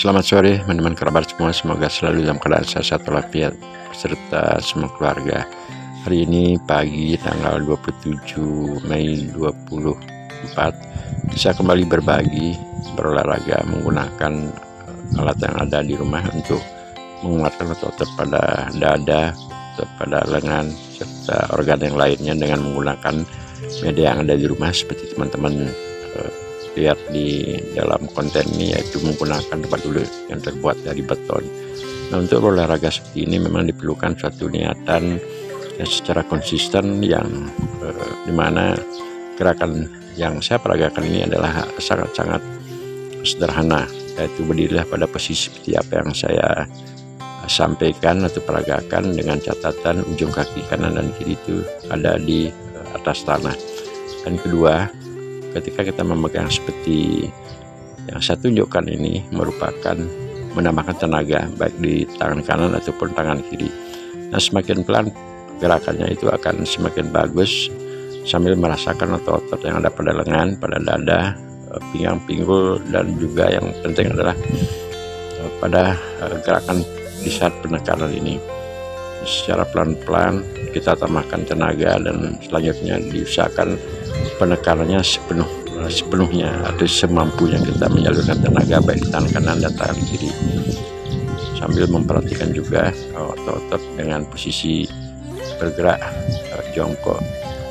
Selamat sore teman-teman kerabat semua, semoga selalu dalam keadaan sehat walafiat beserta semua keluarga. Hari ini pagi tanggal 27 Mei 2024 bisa kembali berbagi berolahraga menggunakan alat yang ada di rumah untuk menguatkan otot pada dada, otot pada lengan serta organ yang lainnya dengan menggunakan media yang ada di rumah seperti teman-teman lihat di dalam konten ini, yaitu menggunakan tempat duduk yang terbuat dari beton. Nah, untuk olahraga seperti ini memang diperlukan suatu niatan secara konsisten yang dimana gerakan yang saya peragakan ini adalah sangat-sangat sederhana, yaitu berdirilah pada posisi seperti apa yang saya sampaikan atau peragakan, dengan catatan ujung kaki kanan dan kiri itu ada di atas tanah. Dan kedua, ketika kita memegang seperti yang saya tunjukkan ini, merupakan menambahkan tenaga baik di tangan kanan ataupun tangan kiri. Nah, semakin pelan gerakannya itu akan semakin bagus, sambil merasakan otot-otot yang ada pada lengan, pada dada, pinggang, pinggul, dan juga yang penting adalah pada gerakan di saat penekanan ini. Secara pelan-pelan kita tambahkan tenaga dan selanjutnya diusahakan penekanannya sepenuhnya atau semampunya kita menyalurkan tenaga baik tangan kanan dan tangan kiri, sambil memperhatikan juga otot-otot dengan posisi bergerak jongkok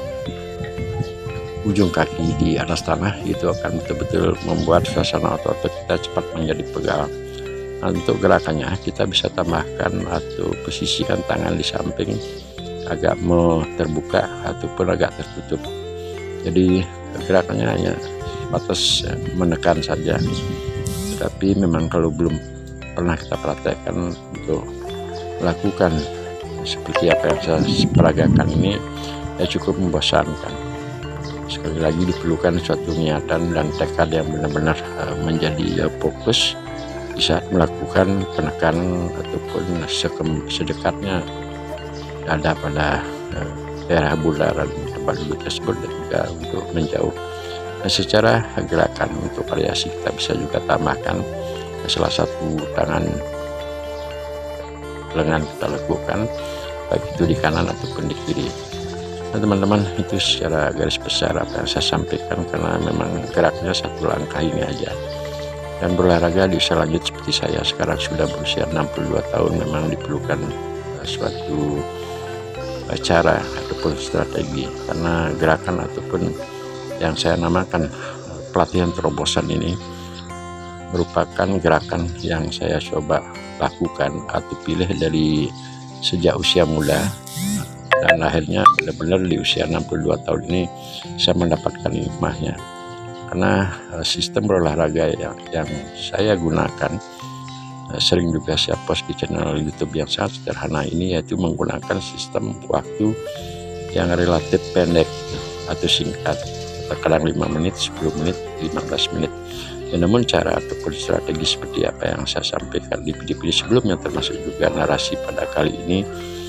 ujung kaki di atas tanah. Itu akan betul-betul membuat suasana otot-otot kita cepat menjadi pegal. Nah, untuk gerakannya kita bisa tambahkan atau posisikan tangan di samping agak terbuka ataupun agak tertutup. Jadi gerakannya hanya batas menekan saja. Tetapi memang kalau belum pernah kita praktekkan untuk melakukan seperti apa yang saya peragakan ini, ya cukup membosankan. Sekali lagi diperlukan suatu niatan dan tekad yang benar-benar menjadi fokus di saat melakukan penekanan ataupun sedekatnya dada pada daerah bundaran tempat duduk tersebut, dan juga untuk menjauh. Nah, secara gerakan untuk variasi kita bisa juga tambahkan salah satu tangan lengan kita lakukan, baik itu di kanan ataupun di kiri. Nah, teman-teman, itu secara garis besar apa yang saya sampaikan, karena memang geraknya satu langkah ini aja. Dan berolahraga di usia lanjut seperti saya sekarang sudah berusia 62 tahun memang diperlukan suatu cara ataupun strategi, karena gerakan ataupun yang saya namakan pelatihan terobosan ini merupakan gerakan yang saya coba lakukan atau pilih dari sejak usia muda, dan akhirnya benar-benar di usia 62 tahun ini saya mendapatkan hikmahnya. Karena sistem berolahraga yang saya gunakan sering juga saya post di channel YouTube yang sangat sederhana ini, yaitu menggunakan sistem waktu yang relatif pendek atau singkat, terkadang 5 menit, 10 menit, 15 menit. Ya, namun cara ataupun strategi seperti apa yang saya sampaikan di video-video sebelumnya, termasuk juga narasi pada kali ini,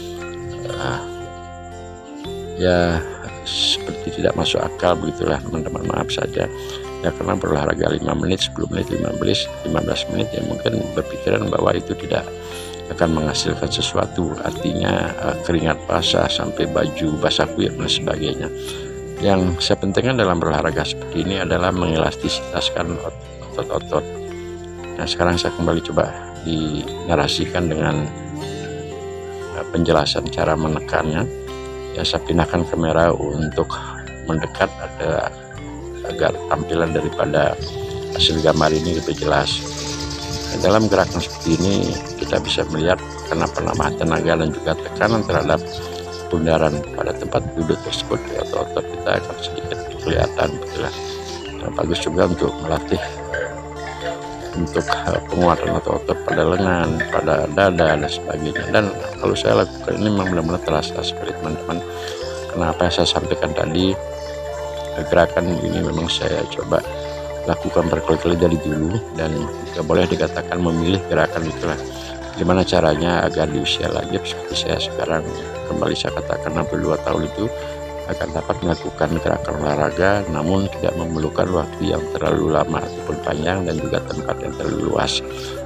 ya seperti tidak masuk akal begitulah teman-teman, maaf saja ya, karena berolahraga 5 menit, 10 menit, 15 menit ya mungkin berpikiran bahwa itu tidak akan menghasilkan sesuatu, artinya keringat basah sampai baju basah kuyup dan sebagainya. Yang saya pentingkan dalam berolahraga seperti ini adalah mengelastisasikan otot-otot. Nah, sekarang saya kembali coba dinarasikan dengan penjelasan cara menekannya. Ya, saya pindahkan kamera untuk mendekat agar tampilan daripada hasil gambar ini lebih jelas. Nah, dalam gerakan seperti ini kita bisa melihat karena penambahan tenaga dan juga tekanan terhadap bundaran pada tempat duduk tersebut, ya, otot-otot kita akan sedikit kelihatan betulah. Nah, bagus juga untuk melatih untuk penguatan otot-otot pada lengan, pada dada dan sebagainya. Dan kalau saya lakukan ini memang benar-benar terasa sekali teman-teman. Kenapa saya sampaikan tadi, gerakan ini memang saya coba lakukan berkali-kali dari dulu, dan juga boleh dikatakan memilih gerakan itulah. Gimana caranya agar di usia lanjut seperti saya sekarang, kembali saya katakan 62 tahun itu, akan dapat melakukan gerakan olahraga namun tidak memerlukan waktu yang terlalu lama ataupun panjang, dan juga tempat yang terlalu luas.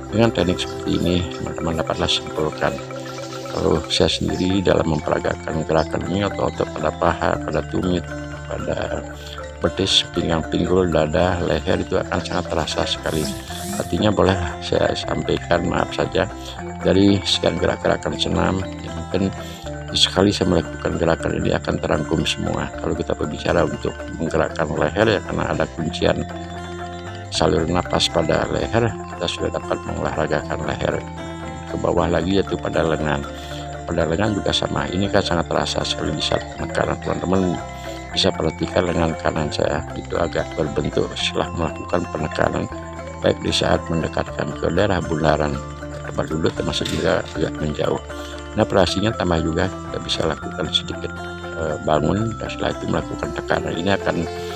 Dengan teknik seperti ini teman-teman dapatlah simpulkan kalau saya sendiri dalam memperagakan gerakan ini otot-otot pada paha, pada tumit, pada betis, pinggang, pinggul, dada, leher itu akan sangat terasa sekali. Artinya boleh saya sampaikan, maaf saja, dari sekian gerak-gerakan senam yang mungkin sekali saya melakukan gerakan ini akan terangkum semua. Kalau kita berbicara untuk menggerakkan leher ya karena ada kuncian saluran napas pada leher, kita sudah dapat mengolahragakan leher. Ke bawah lagi yaitu pada lengan. Pada lengan juga sama, ini kan sangat terasa sekali di saat penekanan. Teman-teman bisa perhatikan lengan kanan saya itu agak berbentuk setelah melakukan penekanan, baik di saat mendekatkan ke daerah bundaran tempat duduk termasuk juga agak menjauh. Nah, operasinya tambah juga kita bisa lakukan sedikit bangun dan setelah itu melakukan tekanan. Ini akan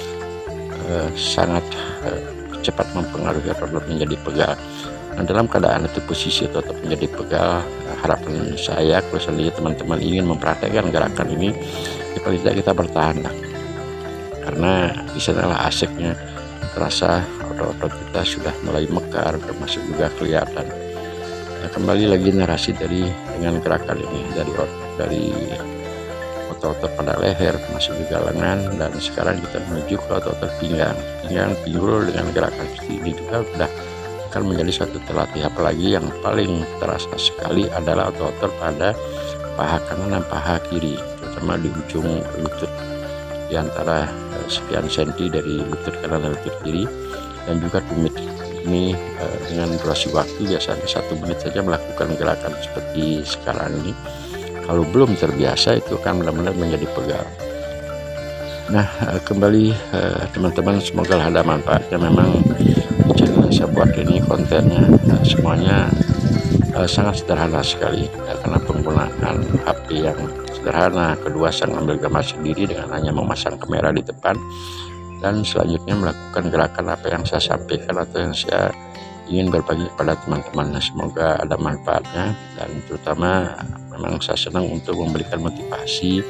sangat cepat mempengaruhi otot menjadi pegal. Nah, dalam keadaan itu posisi otot menjadi pegal, harapan saya kalau seandainya teman-teman ingin mempraktekkan gerakan ini, ya paling tidak kita bertahan lah. Karena di sanalah asiknya terasa otot-otot kita sudah mulai mekar, termasuk juga kelihatan. Nah, kembali lagi narasi dengan gerakan ini dari otot-otot pada leher, termasuk juga lengan, dan sekarang kita menuju ke otot-otot pinggang, pinggul. Dengan gerakan seperti ini juga sudah akan menjadi suatu terlatih. Apalagi yang paling terasa sekali adalah otot-otot pada paha kanan dan paha kiri, terutama di ujung lutut, di antara sekian senti dari lutut kanan dan lutut kiri, dan juga tumit. Ini dengan durasi waktu biasanya 1 menit saja melakukan gerakan seperti sekarang ini. Kalau belum terbiasa itu akan benar-benar menjadi pegal. Nah, kembali teman-teman, semoga ada manfaatnya. Memang channel yang saya buat ini kontennya semuanya sangat sederhana sekali karena penggunaan HP yang sederhana. Kedua, saya mengambil gambar sendiri dengan hanya memasang kamera di depan, dan selanjutnya melakukan gerakan apa yang saya sampaikan atau yang saya ingin berbagi kepada teman-teman. Semoga ada manfaatnya, dan terutama memang saya senang untuk memberikan motivasi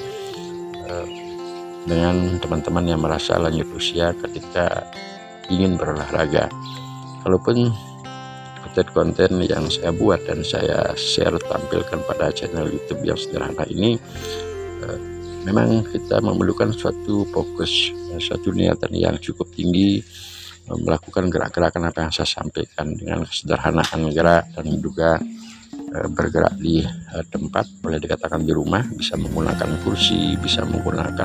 dengan teman-teman yang merasa lanjut usia ketika ingin berolahraga. Kalaupun konten-konten yang saya buat dan saya share tampilkan pada channel YouTube yang sederhana ini, memang kita memerlukan suatu fokus, suatu niatan yang cukup tinggi melakukan gerak-gerakan apa yang saya sampaikan dengan kesederhanaan gerak, dan juga bergerak di tempat, boleh dikatakan di rumah, bisa menggunakan kursi, bisa menggunakan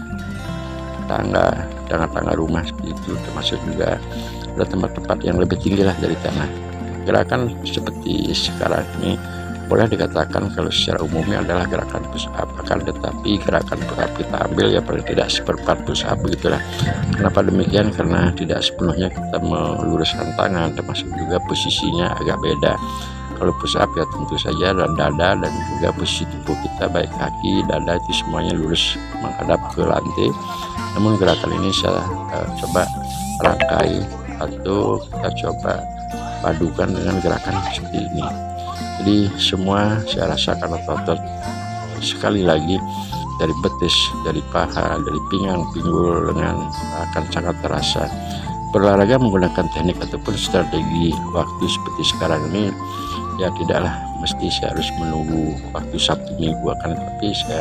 tangga rumah seperti itu, termasuk juga ada tempat-tempat yang lebih tinggi lah dari tanah. Gerakan seperti sekarang ini boleh dikatakan kalau secara umumnya adalah gerakan push up, akan tetapi gerakan push up kita ambil ya paling tidak seperempat push up begitulah. Kenapa demikian? Karena tidak sepenuhnya kita meluruskan tangan, termasuk juga posisinya agak beda. Kalau push up ya tentu saja dan dada dan juga posisi tubuh kita, baik kaki, dada itu semuanya lurus menghadap ke lantai. Namun gerakan ini saya coba rangkai atau kita coba padukan dengan gerakan seperti ini. Jadi semua saya rasakan otot sekali lagi dari betis, dari paha, dari pinggang, pinggul, lengan akan sangat terasa. Berolahraga menggunakan teknik ataupun strategi waktu seperti sekarang ini ya tidaklah mesti saya harus menunggu waktu Sabtu Minggu, akan tapi saya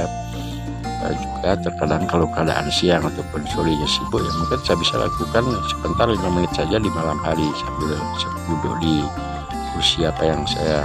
juga terkadang kalau keadaan siang ataupun sorenya sibuk ya mungkin saya bisa lakukan sebentar 5 menit saja di malam hari sambil duduk di kursi apa yang saya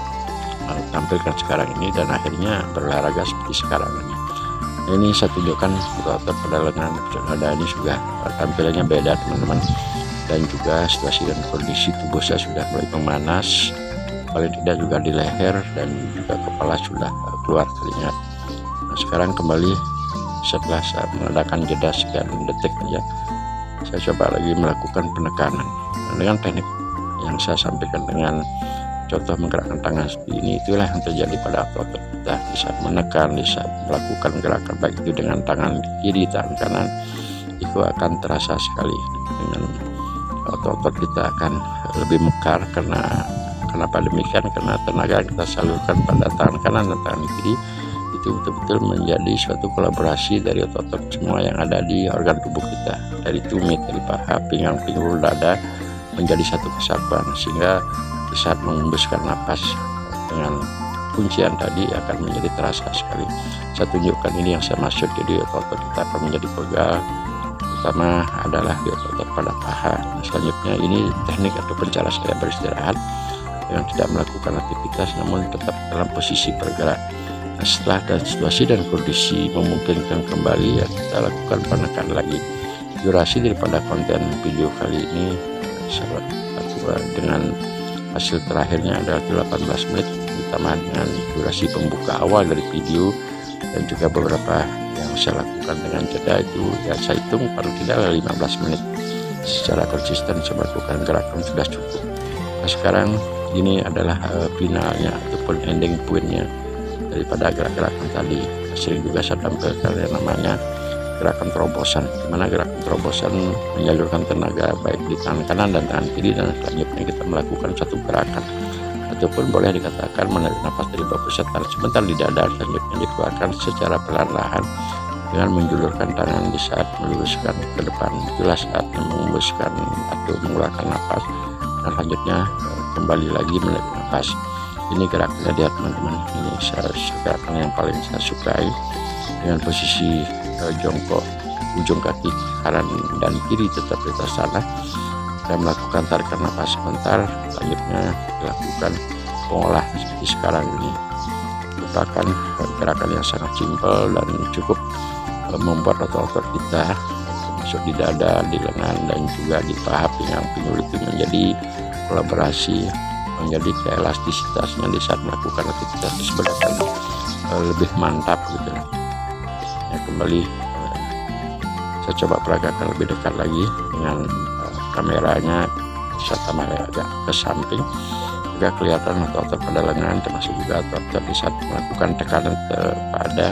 tampilkan sekarang ini, dan akhirnya berolahraga seperti sekarang ini. Nah, ini saya tunjukkan otot pada lengan dada ini sudah tampilannya beda teman-teman, dan juga situasi dan kondisi tubuh saya sudah mulai memanas, paling tidak juga di leher dan juga kepala sudah keluar keringat. Nah, sekarang kembali setelah saya mengadakan jeda sekian detik aja, saya coba lagi melakukan penekanan dengan teknik yang saya sampaikan, dengan contoh menggerakkan tangan seperti ini. Itulah yang terjadi pada otot kita di saat menekan, di saat melakukan gerakan baik itu dengan tangan kiri, tangan kanan, itu akan terasa sekali. Dengan otot-otot kita akan lebih mekar. Kenapa demikian? Karena tenaga yang kita salurkan pada tangan kanan dan tangan kiri itu betul-betul menjadi suatu kolaborasi dari otot-otot semua yang ada di organ tubuh kita, dari tumit, dari paha, pinggang, pinggul, dada, menjadi satu kesatuan, sehingga saat mengembuskan napas dengan kuncian tadi akan menjadi terasa sekali. Saya tunjukkan ini yang saya maksud, jadi otot kita akan menjadi pegal, terutama adalah di otot pada paha. Nah, selanjutnya ini teknik ataupun cara saya beristirahat yang tidak melakukan aktivitas namun tetap dalam posisi bergerak. Nah, setelah dan situasi dan kondisi memungkinkan kembali, ya kita lakukan penekan lagi. Durasi daripada konten video kali ini dengan hasil terakhirnya adalah 18 menit, ditambah dengan durasi pembuka awal dari video dan juga beberapa yang saya lakukan dengan jeda itu ya saya hitung paling tidak 15 menit secara konsisten saya melakukan gerakan sudah cukup. Nah, sekarang ini adalah finalnya ataupun ending pointnya daripada gerak-gerakan tadi. Sering juga saya tampilkan yang namanya gerakan terobosan, di mana gerakan terobosan menyalurkan tenaga baik di tangan kanan dan tangan kiri, dan selanjutnya kita melakukan satu gerakan ataupun boleh dikatakan menarik nafas dari bawah pusat tarik sebentar di dada, selanjutnya dikeluarkan secara perlahan-lahan dengan menjulurkan tangan di saat meluruskan ke depan. Itulah saat mengembuskan atau mengeluarkan nafas, dan selanjutnya kembali lagi menarik nafas. Ini gerakannya, lihat teman-teman, ini gerakan yang paling saya sukai dengan posisi jongkok, ujung kaki kanan dan kiri tetap di atas tanah. Kita melakukan tarikan nafas sebentar, selanjutnya dilakukan pengolah seperti sekarang ini. Merupakan gerakan yang sangat simpel dan cukup membuat otot-otot kita termasuk di dada, di lengan dan juga di paha, pinggang, pinggul itu menjadi kolaborasi, menjadi keelastisitasnya di saat melakukan aktivitas tersebut akan lebih mantap gitu. Ya, kembali saya coba peragakan lebih dekat lagi dengan kameranya, bisa tambah agak ke samping juga kelihatan otot-otot pada lengan, termasuk juga otot-otot di saat melakukan tekanan kepada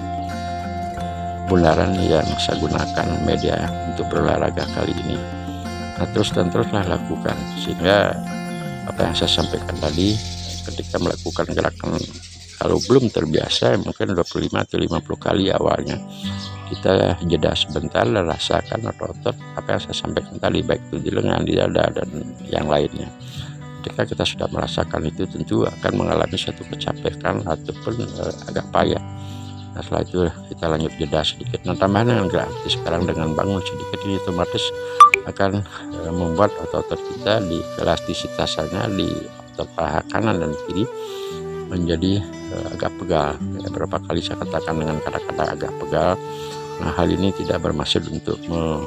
bundaran yang saya gunakan media untuk berolahraga kali ini. Nah, terus dan teruslah lakukan sehingga apa yang saya sampaikan tadi, ketika melakukan gerakan kalau belum terbiasa mungkin 25 atau 50 kali awalnya kita jeda sebentar dan rasakan otot-otot apa yang saya sampaikan tadi, baik itu di lengan, di dada dan yang lainnya. Ketika kita sudah merasakan itu tentu akan mengalami suatu kecapekan ataupun agak payah. Nah, setelah itu kita lanjut jeda sedikit. Nah, tambahan dengan gratis sekarang dengan bangun sedikit ini otomatis akan membuat otot-otot kita di elastisitasannya di otot paha kanan dan kiri menjadi agak pegal. Ya, berapa kali saya katakan dengan kata-kata agak pegal. Nah, hal ini tidak bermaksud untuk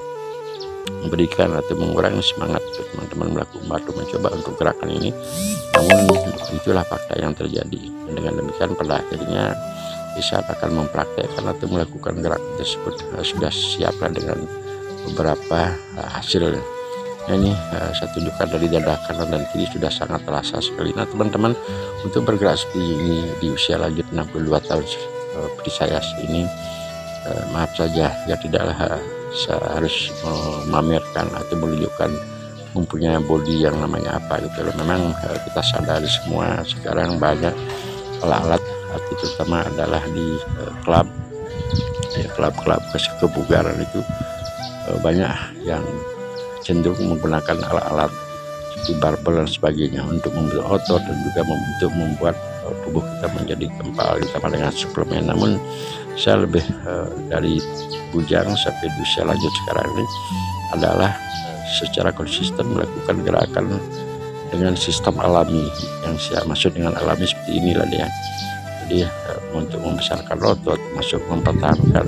memberikan atau mengurangi semangat teman-teman melakukan mencoba untuk gerakan ini, namun itulah fakta yang terjadi. Dan dengan demikian pada akhirnya di saat akan mempraktekkan atau melakukan gerakan tersebut sudah siaplah dengan beberapa hasil. Nah, ini saya tunjukkan dari dada kanan dan kiri sudah sangat terasa sekali. Nah, teman-teman, untuk bergerak seperti ini di usia lanjut 62 tahun seperti saya ini, maaf saja ya tidaklah saya harus memamerkan atau menunjukkan mempunyai body yang namanya apa gitu loh. Memang kita sadari semua sekarang banyak alat-alat arti terutama adalah di klub ya, klub-klub kebugaran itu banyak yang cenderung menggunakan alat-alat seperti barbel dan sebagainya untuk membentuk otot dan juga untuk membuat tubuh kita menjadi kempal ditambah dengan suplemen. Namun saya lebih dari bujang sampai di usia lanjut sekarang ini adalah secara konsisten melakukan gerakan dengan sistem alami. Yang saya maksud dengan alami seperti inilah dia. Jadi untuk membesarkan otot, masuk mempertahankan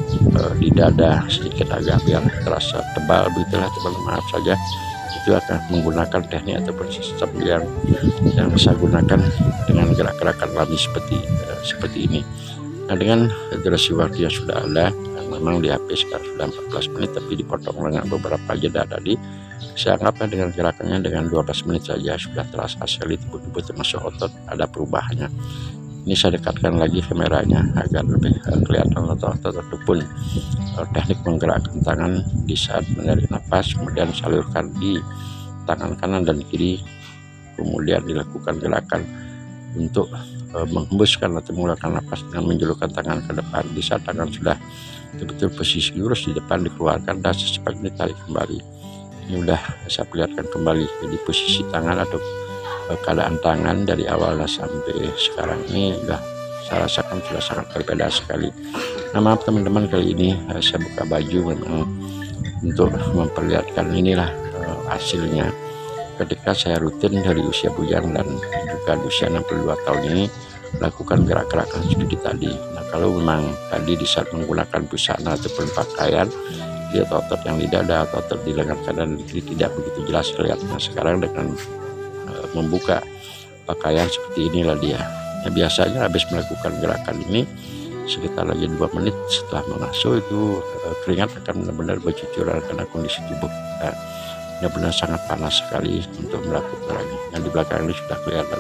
di dada sedikit agak biar terasa tebal begitulah teman-teman. Maaf saja itu akan menggunakan teknik ataupun sistem yang saya gunakan dengan gerak-gerakan alami seperti ini. Nah, dengan durasi waktu yang sudah ada, memang di HP sekarang sudah 14 menit tapi dipotong dengan beberapa jeda tadi, saya anggapnya dengan gerakannya dengan 12 menit saja sudah terasa sekali tubuh termasuk otot ada perubahannya. Ini saya dekatkan lagi kameranya agar lebih kelihatan otot-otot ataupun teknik menggerakkan tangan di saat menarik nafas, kemudian salurkan di tangan kanan dan kiri, kemudian dilakukan gerakan untuk menghembuskan atau mengeluarkan nafas dengan menjulurkan tangan ke depan. Di saat tangan sudah betul-betul posisi lurus di depan, dikeluarkan dan secepatnya ditarik kembali. Ini sudah saya perlihatkan kembali. Jadi posisi tangan atau keadaan tangan dari awalnya sampai sekarang ini saya rasakan sudah sangat berbeda sekali. Nah, maaf teman-teman, kali ini saya buka baju memang untuk memperlihatkan inilah hasilnya ketika saya rutin dari usia bujang dan juga di usia 62 tahun ini melakukan gerak-gerakan seperti tadi. Nah, kalau memang tadi di saat menggunakan busana ataupun pakaian, dia otot yang di dada atau otot di lengan kanan dan kiri tidak begitu jelas kelihatan. Nah, sekarang dengan membuka pakaian seperti inilah dia. Nah, biasanya habis melakukan gerakan ini sekitar lagi 2 menit setelah mengasuh itu keringat akan benar-benar bercucuran karena kondisi tubuh kita benar-benar sangat panas sekali untuk melakukan lagi. Yang di belakang ini sudah kelihatan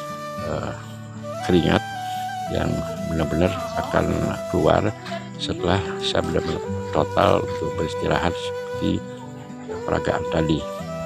keringat yang benar-benar akan keluar setelah saya benar-benar total untuk beristirahat seperti peragaan tadi.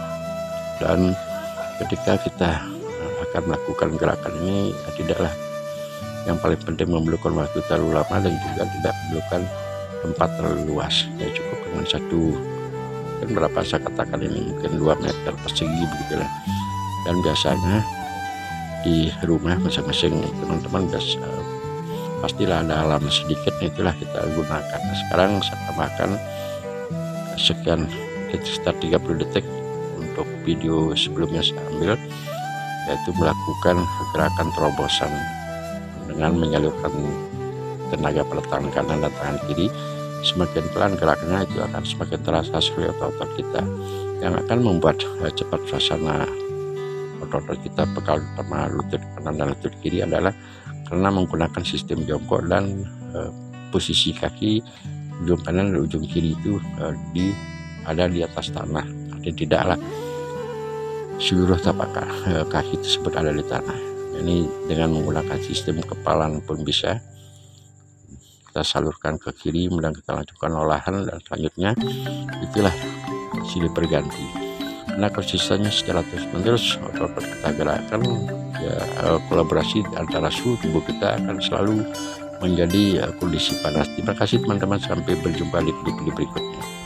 Dan ketika kita akan melakukan gerakan ini tidaklah yang paling penting memerlukan waktu terlalu lama dan juga tidak memerlukan tempat terlalu luas. Ya, cukup dengan berapa saya katakan ini mungkin 2 meter persegi begitulah. Dan biasanya di rumah masing-masing teman-teman pastilah ada halaman sedikit, itulah kita gunakan. Nah, sekarang saya tambahkan sekian sekitar 30 detik untuk video sebelumnya saya ambil, yaitu melakukan gerakan terobosan dengan menyalurkan tenaga pada tangan kanan dan tangan kiri. Semakin pelan geraknya itu akan semakin terasa sekali otot-otot kita, yang akan membuat cepat suasana otot-otot kita pegal utama lutut kanan dan lutut kiri adalah karena menggunakan sistem jongkok dan posisi kaki ujung kanan dan ujung kiri itu ada di atas tanah, dan tidaklah seluruh tapak kaki tersebut ada di tanah. Ini dengan menggunakan sistem kepalan pun bisa. Kita salurkan ke kiri, kemudian kita lanjutkan olahan, dan selanjutnya itulah silih berganti. Karena konsistennya secara terus-menerus otot-otot kita gerakan, ya kolaborasi antara suhu tubuh kita akan selalu menjadi kondisi panas. Terima kasih teman-teman, sampai berjumpa di video berikutnya.